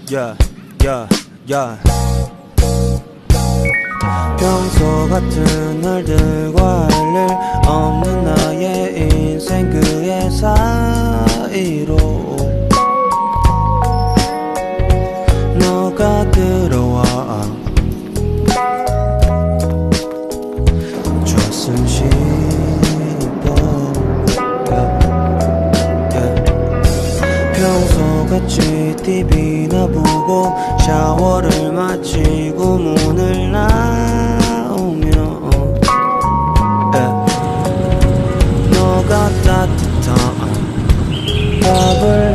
yeah, yeah, yeah. 평소 같은 날들과 할 일 없는 나의 인생 그의 사이로 너가 들어와 줬음 싶어 평소같이 TV나 보고 샤워를 마치고 문을 나오면 너가 따뜻한 밥을